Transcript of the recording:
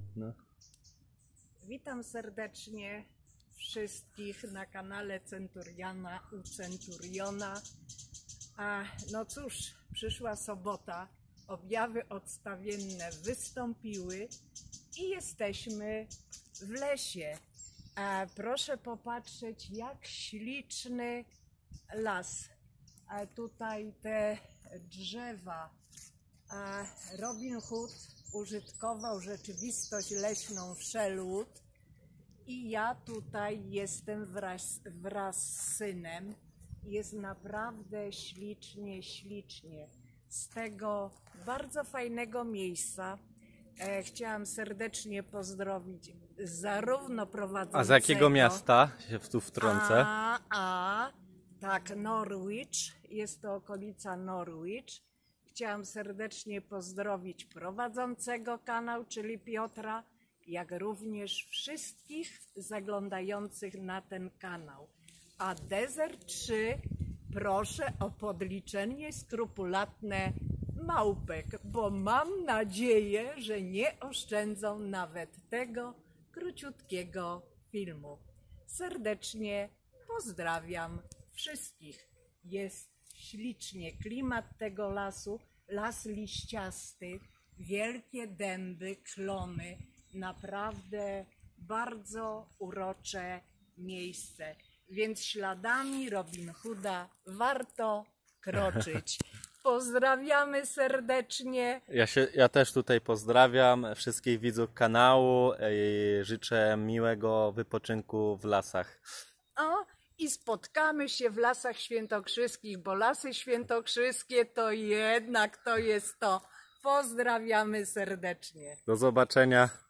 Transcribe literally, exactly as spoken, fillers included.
No. Witam serdecznie wszystkich na kanale Centuriona u Centuriona. A no cóż, przyszła sobota, objawy odstawienne wystąpiły i jesteśmy w lesie. A proszę popatrzeć, jak śliczny las. A tutaj te drzewa. A Robin Hood użytkował rzeczywistość leśną Sherwood i ja tutaj jestem wraz, wraz z synem. Jest naprawdę ślicznie, ślicznie. Z tego bardzo fajnego miejsca e, chciałam serdecznie pozdrowić zarówno prowadzącego... A z jakiego miasta się tu wtrącę? A, a tak, Norwich. Jest to okolica Norwich. Chciałam serdecznie pozdrowić prowadzącego kanał, czyli Piotra, jak również wszystkich zaglądających na ten kanał. A Desert trzy proszę o podliczenie skrupulatne małpek, bo mam nadzieję, że nie oszczędzą nawet tego króciutkiego filmu. Serdecznie pozdrawiam wszystkich. Jest ślicznie, klimat tego lasu, las liściasty, wielkie dęby, klony, naprawdę bardzo urocze miejsce, więc śladami Robin Hooda warto kroczyć. Pozdrawiamy serdecznie. Ja, się, ja też tutaj pozdrawiam wszystkich widzów kanału i życzę miłego wypoczynku w lasach. O, i spotkamy się w Lasach Świętokrzyskich, bo Lasy Świętokrzyskie to jednak to jest to. Pozdrawiamy serdecznie. Do zobaczenia.